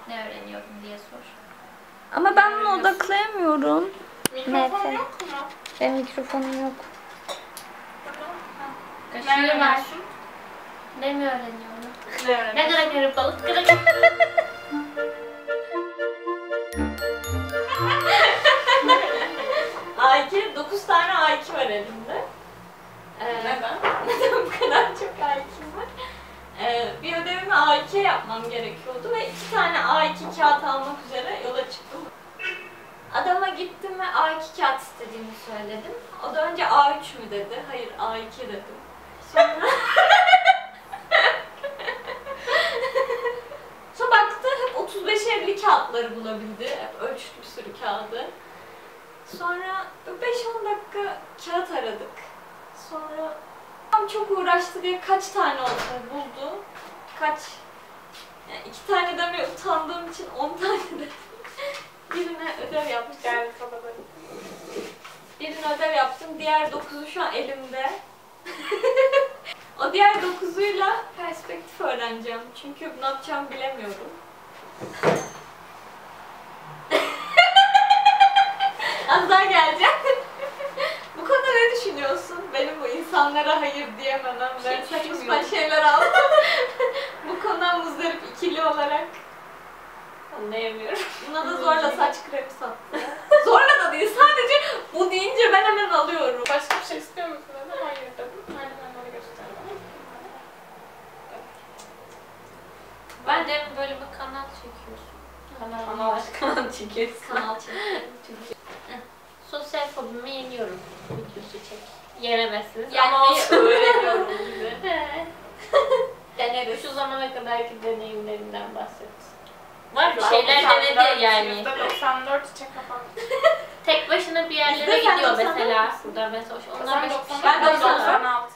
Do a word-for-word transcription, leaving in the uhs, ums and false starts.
Ne öğreniyorum diye sor. Ama ben bunu odaklayamıyorum. Mikrofon Neyse. yok mu? Benim mikrofonum yok. Kaşığı ver. Ne mi öğreniyorum? Ne öğreniyorsun? Ne kadar garip balık kırık. A iki, dokuz tane A iki var elimde. Ee, Neden? Neden bu kadar çok A ikim var? Ee, bir ödevimi A ikiye yapmam gerekiyordu ve iki tane A iki kağıt almak üzere yola çıktım. Adama gittim ve A iki kağıt istediğimi söyledim. O da önce A üç mü dedi, hayır A iki dedim. Sonra... Sonra baktı, hep otuz beş elli kağıtları bulabildi, hep ölçtü bir sürü kağıdı. Sonra beş on dakika kağıt aradık. Sonra tam çok uğraştı diye kaç tane olsa buldu. Kaç? Yani iki tane demeye utandığım için on tane de birine ödev yaptım. Gel kabada. Birine ödev yaptım. Diğer dokuzu şu an elimde. O diğer dokuzuyla perspektif öğreneceğim. Çünkü ne yapacağımı bilemiyorum. Az daha geleceğim. Bu konuda ne düşünüyorsun? Benim bu insanlara hayır diyememem ve Hiç saçma bilmiyorum. sapan şeyler almam. Bu konudan muzdarip ikili olarak anlayamıyorum. Buna da zorla saç kremi sattı. Zorla da değil, sadece bu deyince ben hemen alıyorum. Başka bir şey istiyor musun dedim. Hayır dedim. Hadi ben bana gösterdim. Ben de böyle bir kanal çekiyorsun. Kanal, Kanal. kanal çekiyorsun. Kanal çekiyorum. Sosyal fobimi yeniyorum. Videosu çek. Yenemezsiniz Yani ama olsun. öğreniyorum gibi. Deneriz. Şu zamana kadarki deneyimlerimden bahset. Var bir Ben şeyler doksan denedi dört, yani. yüzde doksan dört çiçek kapak. Tek başına bir yerlere Bizde sen gidiyor doksan dört mesela. müsün? Burada mesela. Onlar Sen beş doksan kişi. Ben dört, doksan doksan altı.